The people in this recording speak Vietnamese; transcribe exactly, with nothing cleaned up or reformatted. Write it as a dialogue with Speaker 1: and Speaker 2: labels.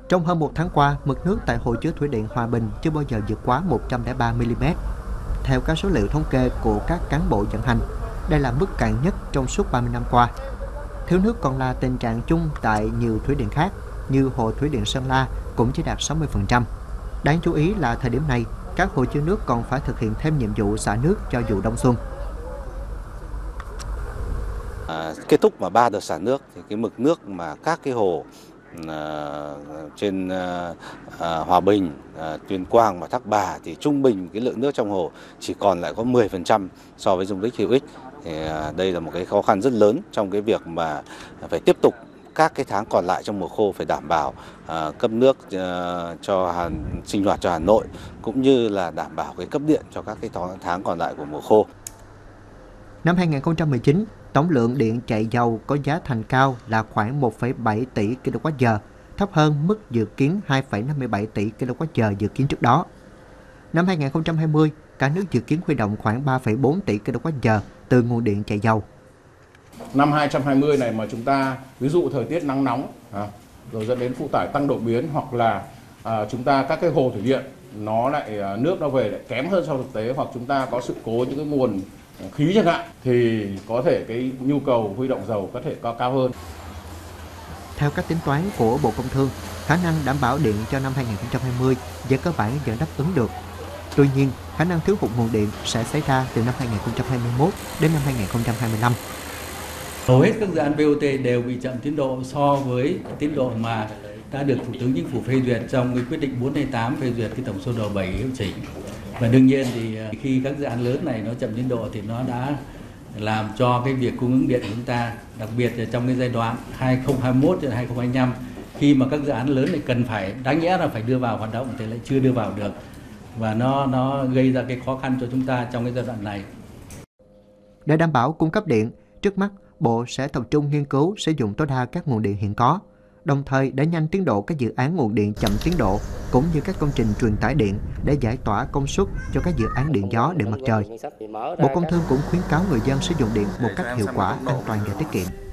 Speaker 1: Trong hơn một tháng qua, mực nước tại hồ chứa thủy điện Hòa Bình chưa bao giờ vượt quá một trăm lẻ ba mi-li-mét. Theo các số liệu thống kê của các cán bộ vận hành, đây là mức cạn nhất trong suốt ba mươi năm qua. Thiếu nước còn là tình trạng chung tại nhiều thủy điện khác, như hồ thủy điện Sơn La cũng chỉ đạt sáu mươi phần trăm. Đáng chú ý là thời điểm này, các hồ chứa nước còn phải thực hiện thêm nhiệm vụ xả nước cho vụ đông xuân.
Speaker 2: À, kết thúc mà ba đợt xả nước thì cái mực nước mà các cái hồ à, trên à, à, Hòa Bình, à, Tuyên Quang và Thác Bà thì trung bình cái lượng nước trong hồ chỉ còn lại có mười phần trăm so với dung tích hữu ích. Thì à, đây là một cái khó khăn rất lớn trong cái việc mà phải tiếp tục các cái tháng còn lại trong mùa khô phải đảm bảo à, cấp nước à, cho Hà, sinh hoạt cho Hà Nội, cũng như là đảm bảo cái cấp điện cho các cái tháng còn lại của mùa khô.
Speaker 1: Năm hai nghìn không trăm mười chín, tổng lượng điện chạy dầu có giá thành cao là khoảng một phẩy bảy tỷ ki lô oát giờ, thấp hơn mức dự kiến hai phẩy năm mươi bảy tỷ ki lô oát giờ dự kiến trước đó. Năm hai nghìn không trăm hai mươi, cả nước dự kiến huy động khoảng ba phẩy bốn tỷ ki lô oát giờ từ nguồn điện chạy dầu.
Speaker 3: Năm hai không hai không này mà chúng ta ví dụ thời tiết nắng nóng à, rồi dẫn đến phụ tải tăng đột biến, hoặc là à, chúng ta các cái hồ thủy điện nó lại à, nước nó về lại kém hơn so với thực tế, hoặc chúng ta có sự cố những cái nguồn khí chẳng hạn, thì có thể cái nhu cầu huy động dầu có thể có cao hơn.
Speaker 1: Theo các tính toán của Bộ Công Thương, khả năng đảm bảo điện cho năm hai nghìn không trăm hai mươi về cơ bản vẫn đáp ứng được. Tuy nhiên, khả năng thiếu hụt nguồn điện sẽ xảy ra từ năm hai nghìn không trăm hai mươi mốt đến năm hai nghìn không trăm hai mươi lăm.
Speaker 4: Hầu hết các dự án bê o tê đều bị chậm tiến độ so với tiến độ mà đã được Thủ tướng Chính phủ phê duyệt trong cái quyết định bốn hai tám phê duyệt cái tổng số đầu bảy hiệu chỉnh. Và đương nhiên thì khi các dự án lớn này nó chậm tiến độ thì nó đã làm cho cái việc cung ứng điện của chúng ta, đặc biệt là trong cái giai đoạn hai nghìn không trăm hai mươi mốt đến hai nghìn không trăm hai mươi lăm, khi mà các dự án lớn này cần phải đáng nhẽ là phải đưa vào hoạt động thì lại chưa đưa vào được, và nó nó gây ra cái khó khăn cho chúng ta trong cái giai đoạn này.
Speaker 1: Để đảm bảo cung cấp điện, trước mắt Bộ sẽ tập trung nghiên cứu sử dụng tối đa các nguồn điện hiện có, đồng thời đẩy nhanh tiến độ các dự án nguồn điện chậm tiến độ, cũng như các công trình truyền tải điện để giải tỏa công suất cho các dự án điện gió, điện mặt trời. Bộ Công Thương cũng khuyến cáo người dân sử dụng điện một cách hiệu quả, an toàn và tiết kiệm.